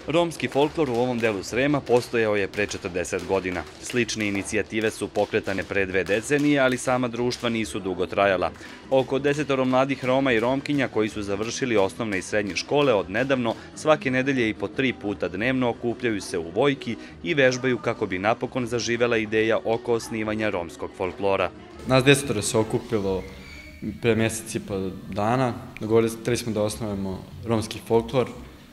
Romski folklor u ovom delu Srema postojao je pre 40 godina. Slične inicijative su pokretane pre 2 decenije, ali sama društva nisu dugo trajala. Oko 10 mladih Roma i Romkinja koji su završili osnovne i srednje škole od nedavno svake nedelje i po 3 puta dnevno okupljaju se u Vojki i vežbaju kako bi napokon zaživela ideja oko osnivanja romskog folklora. Nas 10 se okupilo pre mjesec i po dana. Dogovorili smo da osnovimo romski folklor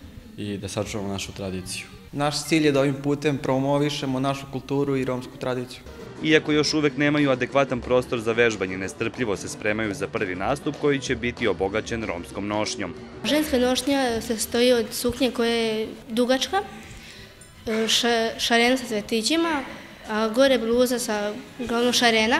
i da sačuvamo našu tradiciju. Naš cilj je da ovim putem promovišemo našu kulturu i romsku tradiciju. Iako još uvek nemaju adekvatan prostor za vežbanje, nestrpljivo se spremaju za prvi nastup koji će biti obogaćen romskom nošnjom. Ženska nošnja se stoji od suknje koja je dugačka, šarena sa cvetićima, a gore bluza sa uglavnom šarena,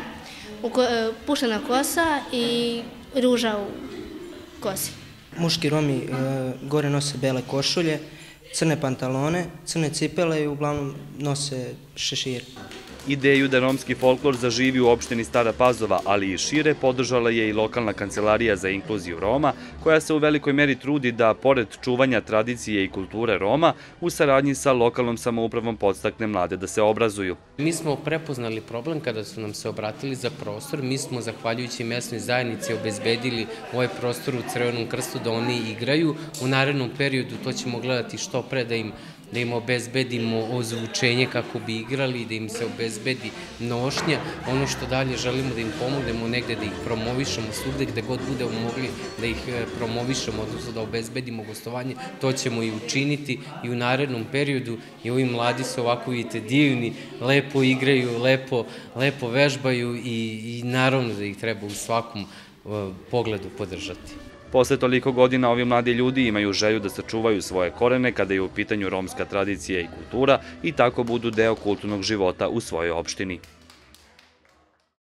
puštena kosa i ruža u kosi. Muški Romi gore nose bele košulje, crne pantalone, crne cipele i uglavnom nose šešire. Ideju da romski folklor zaživi u opštini Stara Pazova, ali i šire, podržala je i lokalna kancelarija za inkluziju Roma, koja se u velikoj meri trudi da, pored čuvanja tradicije i kulture Roma, u saradnji sa lokalnom samoupravom podstakne mlade da se obrazuju. Mi smo prepoznali problem kada su nam se obratili za prostor. Mi smo, zahvaljujući mesnoj zajednici, obezbedili ovaj prostor u Crvenom krstu da oni igraju. U narednom periodu to ćemo gledati što pre da im obezbedimo ozvučenje kako bi igrali, da im se obezbedi nošnja. Ono što dalje želimo da im pomognemo negde, da ih promovišemo svugde, gde god budemo mogli da ih promovišemo, odnosno da obezbedimo gostovanje, to ćemo i učiniti i u narednom periodu. I ovi mladi su ovako, vidite, divni, lepo igraju, lepo vežbaju i naravno da ih treba u svakom pogledu podržati. Posle toliko godina ovi mladi ljudi imaju želju da sačuvaju svoje korene kada je u pitanju romska tradicija i kultura i tako budu deo kulturnog života u svojoj opštini.